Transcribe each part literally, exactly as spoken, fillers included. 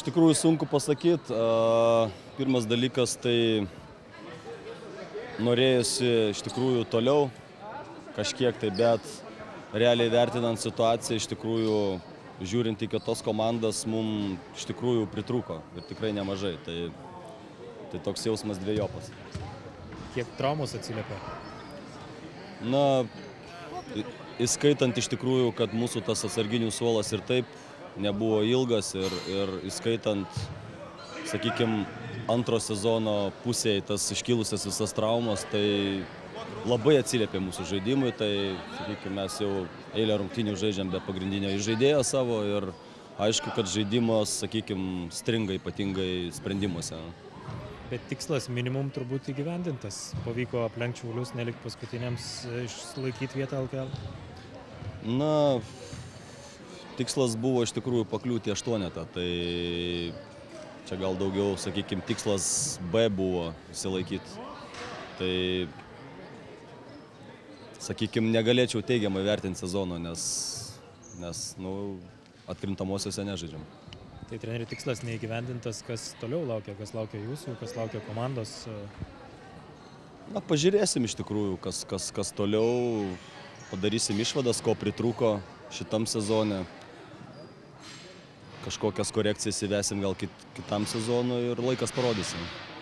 Iš tikrųjų sunku pasakyti. Pirmas dalykas, tai norėjusi iš tikrųjų toliau kažkiek tai, bet realiai vertinant situaciją, iš tikrųjų, žiūrint į kitos komandas, mums iš tikrųjų pritrūko ir tikrai nemažai. Tai, tai toks jausmas dvejopas. Kiek traumos atsiliepia? Na, įskaitant iš tikrųjų, kad mūsų tas atsarginių suolas ir taip nebuvo ilgas ir, ir įskaitant, sakykime, antro sezono pusėje tas iškilusias visas traumas, tai labai atsiliepė mūsų žaidimui, tai, sakykime, mes jau eilę rungtynių žaidžiam be pagrindinio žaidėjo savo ir aišku, kad žaidimas, sakykime, stringa ypatingai sprendimuose. Bet tikslas minimum turbūt įgyvendintas. Pavyko aplenkti Šiaulius, nelikti paskutiniams, išlaikyti vietą L K L? Na, tikslas buvo iš tikrųjų pakliūti į aštuonetą, tai čia gal daugiau, sakykime, tikslas B buvo išsilaikyti. Tai, sakykime, negalėčiau teigiamai vertinti sezono, nes, nes nu, atkrintamosiose nežaidžiam. Tai treneri tikslas neįgyvendintas, kas toliau laukia, kas laukia jūsų, kas laukia komandos? Na, pažiūrėsim iš tikrųjų, kas, kas, kas toliau, padarysim išvadas, ko pritrūko šitam sezone. Kažkokias korekcijas įvesim gal kit, kitam sezonui ir laikas parodysim.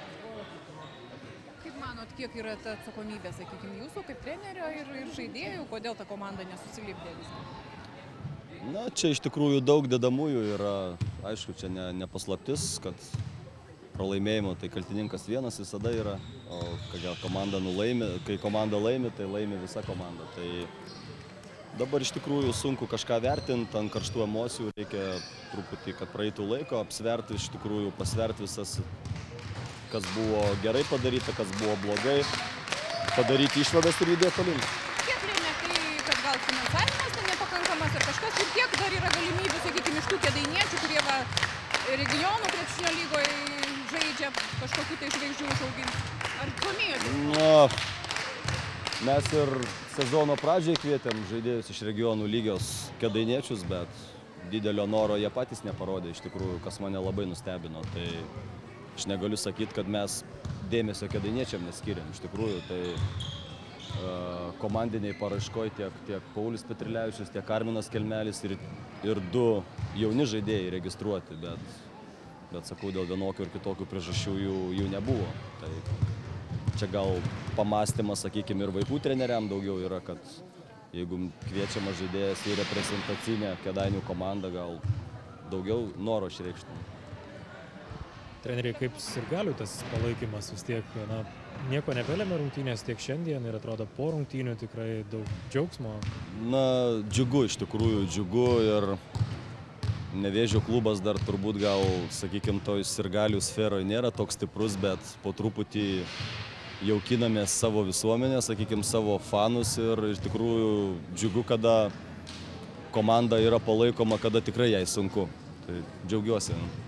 Kaip manot, kiek yra ta atsakomybė, sakykime, jūsų kaip trenerio ir, ir žaidėjų, kodėl ta komanda nesusilipdė viską? Na, čia iš tikrųjų daug dedamųjų yra, aišku, čia ne, ne paslaptis, kad pralaimėjimo tai kaltininkas vienas visada yra, o kai komanda nulaimi, kai komanda laimi, tai laimi visa komanda. Tai dabar iš tikrųjų sunku kažką vertinti, ant karštų emocijų reikia truputį, kad praeitų laiko, apsverti iš tikrųjų, pasverti visas, kas buvo gerai padaryta, kas buvo blogai, padaryti išvadas ir judėti tolyn. Kiek lėmė tai, kad gal finansavimas tai nepakankamas ar kažkas, ir kiek dar yra galimybių, sakykime, iš tų kėdainiečių, kurie va, regionų krepšinio lygoje žaidžia, kažkokių tai žvaigždžių užauginti? Ar domėjotės? Na, mes ir sezono pradžiai kvietėm žaidėjus iš regionų lygios kėdainiečius, bet didelio noro jie patys neparodė, iš tikrųjų, kas mane labai nustebino. Tai aš negaliu sakyti, kad mes dėmesio kėdainiečiam neskiriam. Iš tikrųjų, tai uh, komandiniai paraiškoj tiek, tiek Paulius Petrilevičius, tiek Arminas Kelmelis ir, ir du jauni žaidėjai registruoti, bet, bet sakau, dėl vienokių ir kitokių priežasčių jų, jų nebuvo. Tai čia gal pamąstymas, sakykime, ir vaikų treneriam daugiau yra, kad jeigu kviečiamas žaidėjas į reprezentacinę Kėdainių komandą, gal daugiau noro išreikšti. Treneriai, kaip sirgalių tas palaikymas vis tiek, na, nieko nebelėmė rungtynės tiek šiandien ir atrodo po rungtynių tikrai daug džiaugsmo. Na, džiugu, iš tikrųjų džiugu ir Nevėžio klubas dar turbūt gal, sakykime, toj sirgalių sferoje nėra toks stiprus, bet po truputį jaukinamės savo visuomenę, sakykime, savo fanus ir iš tikrųjų džiugu, kada komanda yra palaikoma, kada tikrai jai sunku. Tai džiaugiuosi.